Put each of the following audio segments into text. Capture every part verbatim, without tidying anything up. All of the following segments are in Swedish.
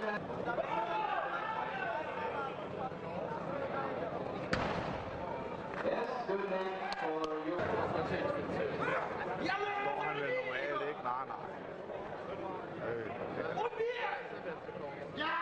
Yes, good name for you. Står han vel normalt ikke? Nej, nej. Øh. Ja!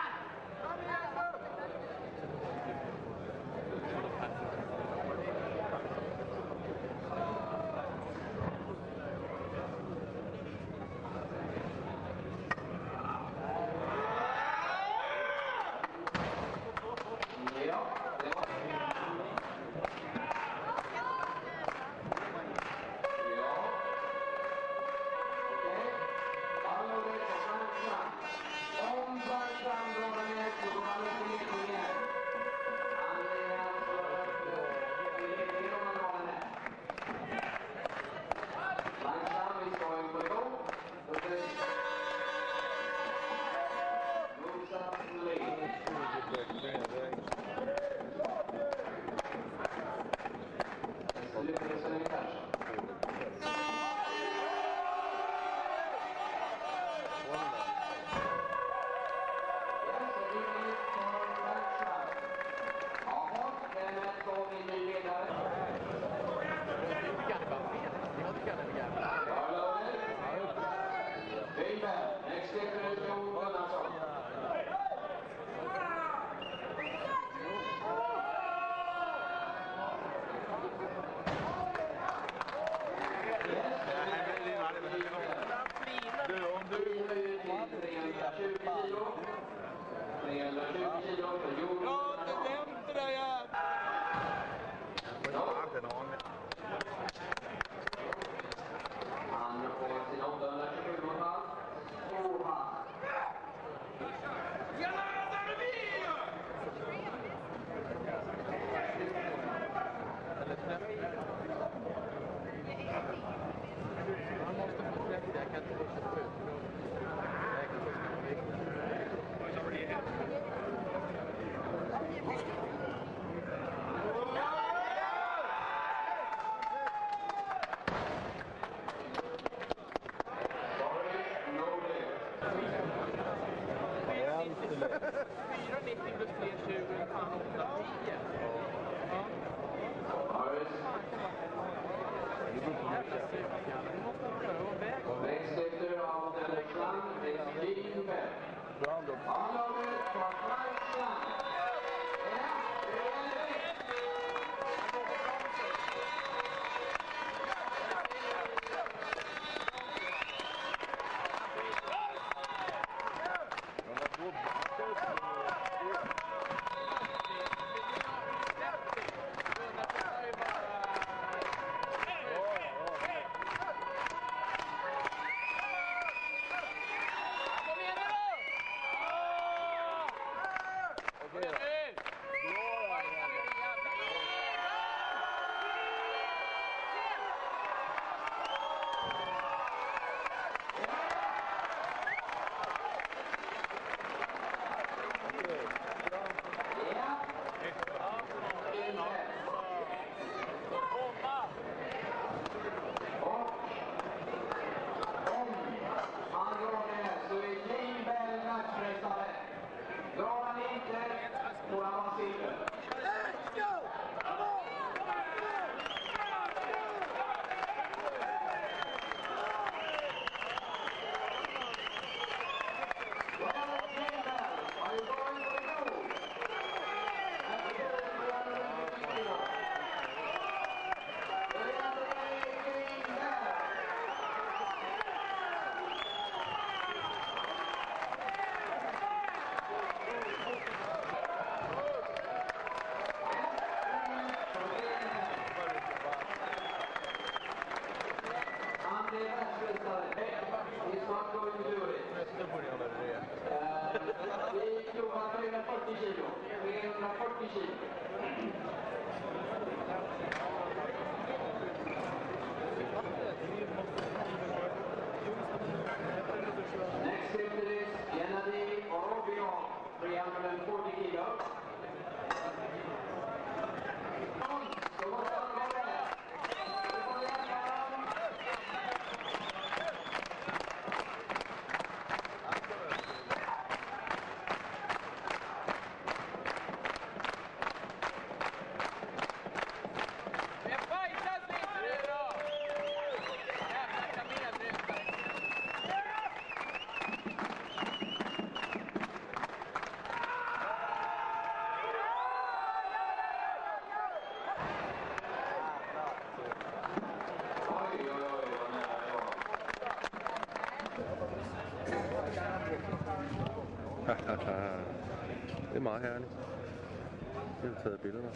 Det er meget herligt. Det har taget billeder.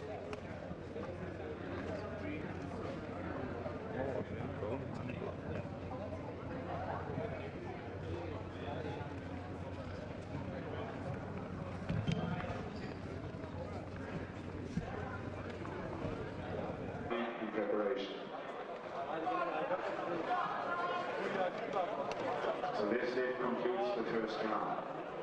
In preparation. So this lift concludes the first round.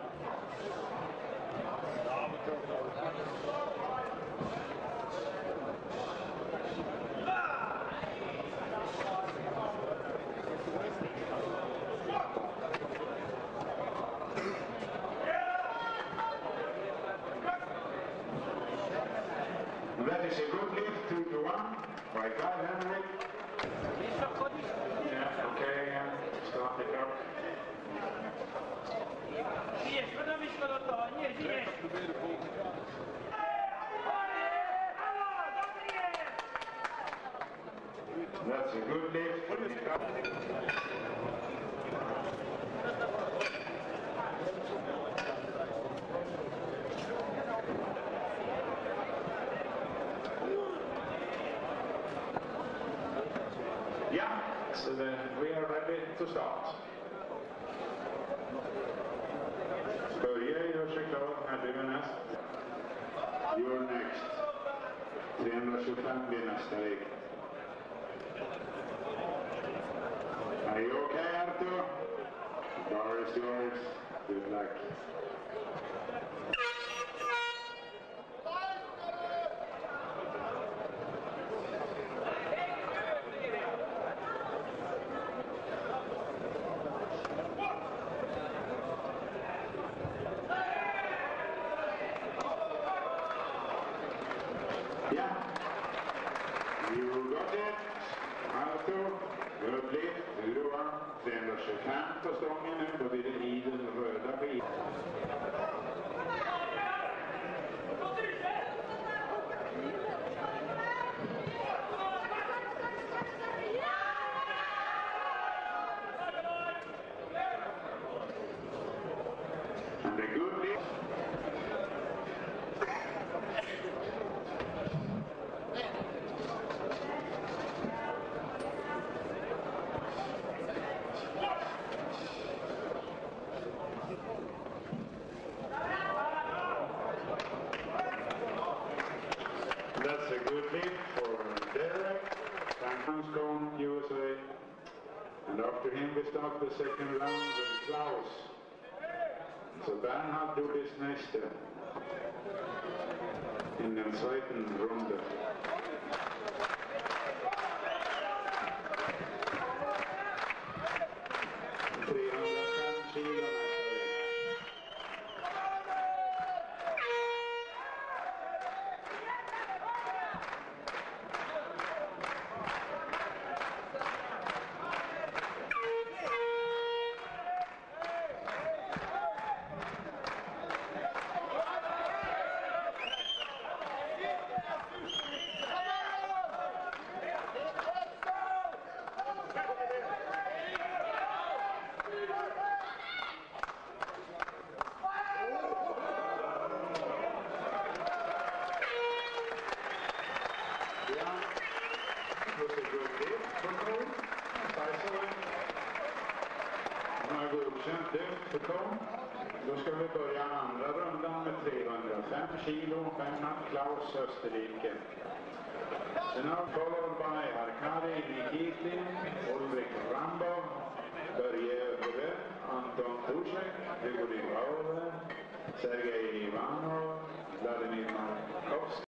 That is a good lift, two to one, by Clive Henry. Yeah, okay, yeah, start it up. That's a good lift. Yeah, so then we are ready to start. Börje gör sig klar, Harry är näst. You're next. trehundratjugofem blir nästa väg. Are you okay, Arthur? The bar is yours. Good luck. Yeah, you got it. Arthur, good lift. Duruan, trehundratjugofem på stången nu. Då blir det i den röda skivan. And a good lift. That's a good lift for Derek, Franklinstone, U S A. And after him we start the second round with Klaus. So Bernhard du bist nächste in den zweiten Runde. trehundrafem kilo nästa väg. Då ska vi börja andra rundan med trehundrafem kilo, Bernhard Klaus Österrike. Sen har followed by Arkadi Nikitin, Ulrik Rambov, Börje Överve, Anton Kuschek, Grigori Bauer, Sergej Ivanov, Vladimir Markovsky.